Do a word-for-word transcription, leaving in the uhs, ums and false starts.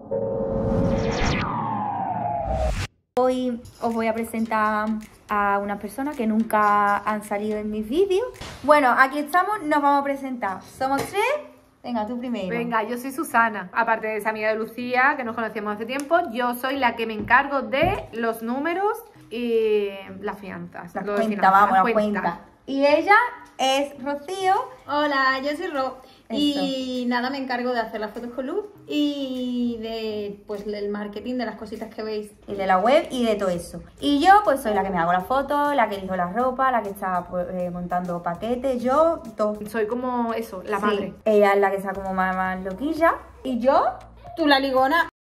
Hoy os voy a presentar a unas personas que nunca han salido en mis vídeos. Bueno, aquí estamos, nos vamos a presentar. Somos tres. Venga, tú primero. Venga, yo soy Susana. Aparte de esa amiga de Lucía, que nos conocíamos hace tiempo, yo soy la que me encargo de los números y las fianzas. La lo de cuenta, finanzas, vamos, la las cuenta. cuentas. Y ella es Rocío. Hola, yo soy Ro. Y nada, me encargo de hacer las fotos con luz y de pues el marketing de las cositas que veis. Y de la web y de todo eso. Y yo pues soy la que me hago las fotos, la que elijo la ropa, la que está pues, eh, montando paquetes, yo, todo. Soy como eso, la Sí, madre. ella es la que está como más, más loquilla. Y yo, Tú la ligona.